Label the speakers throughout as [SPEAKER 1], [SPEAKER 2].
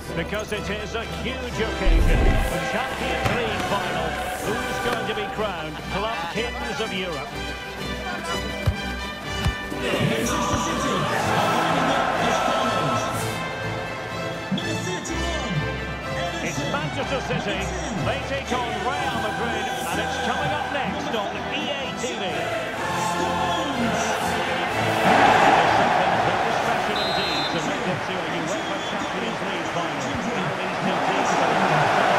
[SPEAKER 1] Because it is a huge occasion. The Champions League final. Who's going to be crowned Club Kings of Europe?
[SPEAKER 2] Manchester City are winding up as follows. Number 31.
[SPEAKER 1] It's Manchester City. They take on Real Madrid, and it's coming up next on EA TV. Something very special indeed to make it to a UEFA Champions League final. Now these two teams are in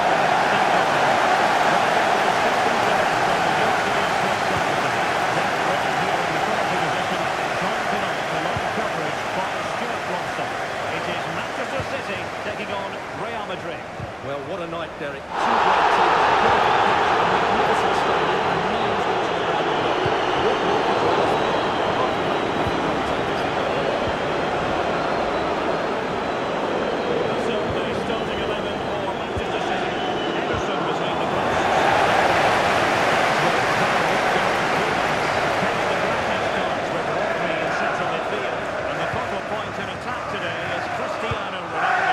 [SPEAKER 1] taking on Real Madrid.
[SPEAKER 3] Well, what a night, Derek. Two great teams, a magnificent stadium, and millions watching around the world. What more could you ask for?
[SPEAKER 1] So the starting 11 for Manchester City. Ederson between the cross. Kevin De Bruyne starts with Rodri in central midfield. And the focal point in attack today is Cristiano Ronaldo.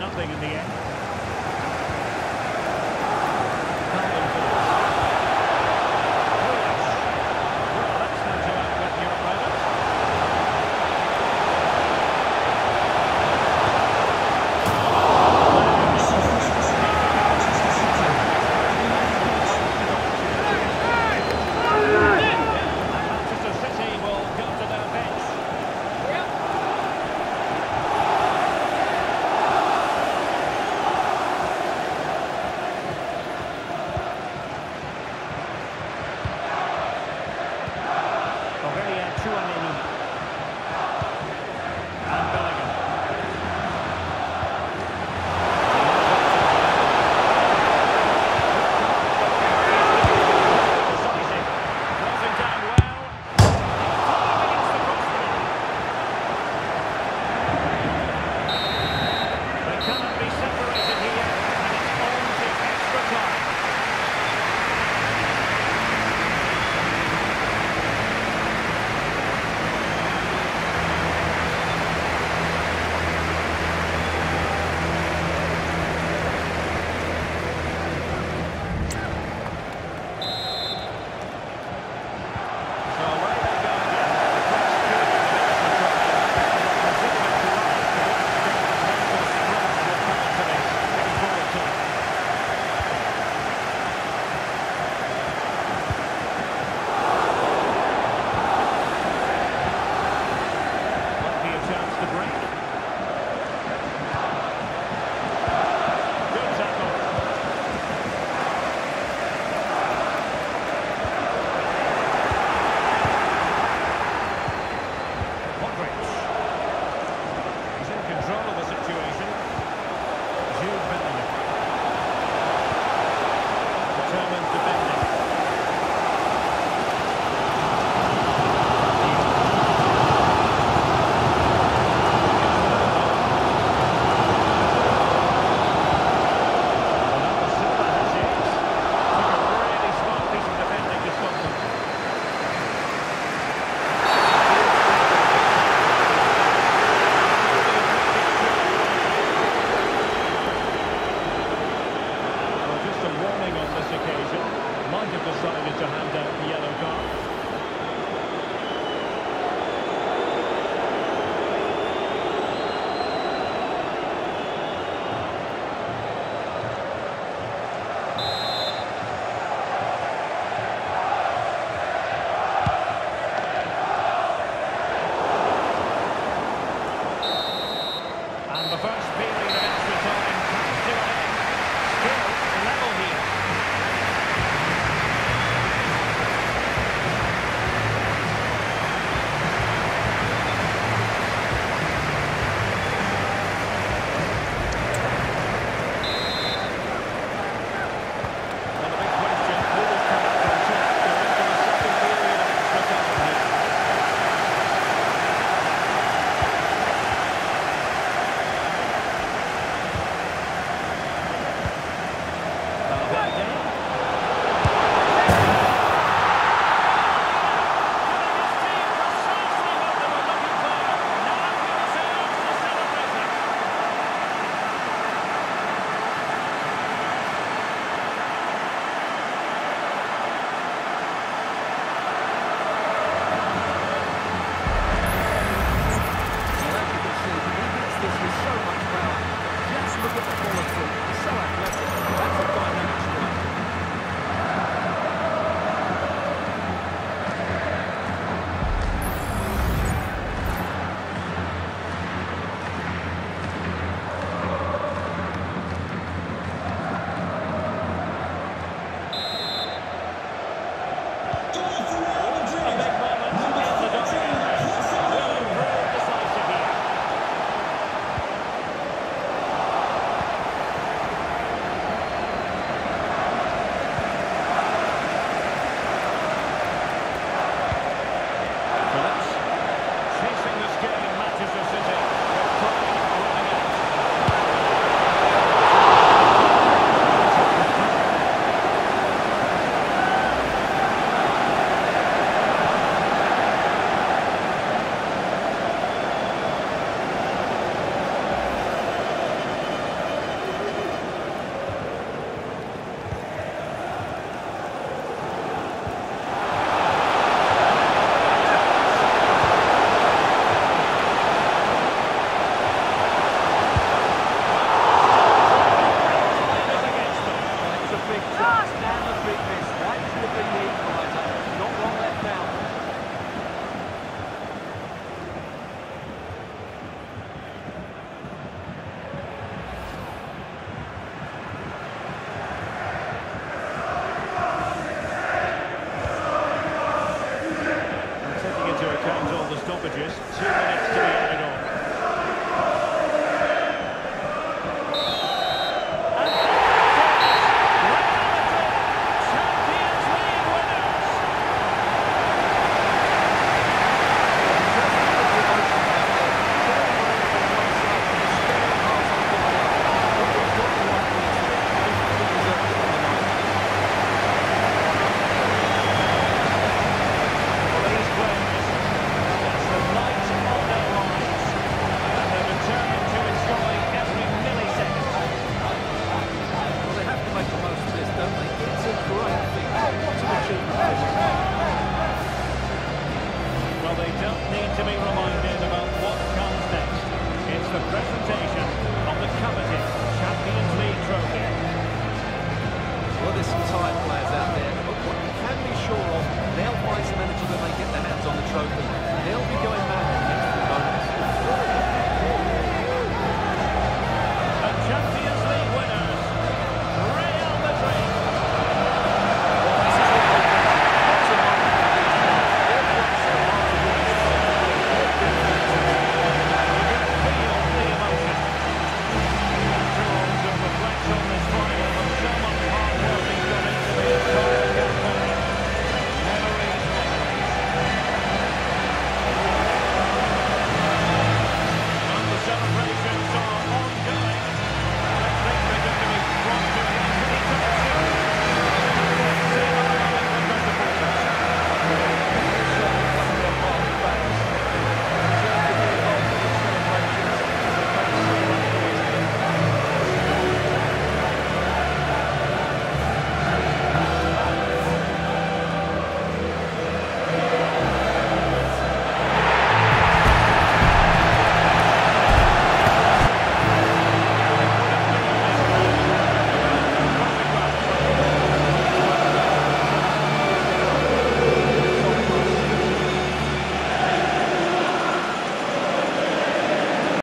[SPEAKER 1] nothing in the end. Well, that's not to outwit your opponent. Manchester City will go to their bench. And Bellingham. Decisive. Closing down well. Following against the crossbar. They cannot be separated here, and it's on to extra time. So away they go again. The press clearly develops the try. Continuing to rise. The mental stress will come into this. Looking forward to it. Might be a chance to break. Good tackle. Modric. He's in control of the situation. Jude Bellingham. Determined defending. Ronaldo Silva has it. Took a really smart piece of defending to stop them. Well, just a warning on this occasion. Might have decided to hand out the yellow card. And the first period of extra time comes to an end. Still level here.
[SPEAKER 3] quick touch and a quick miss. That should have been the equaliser.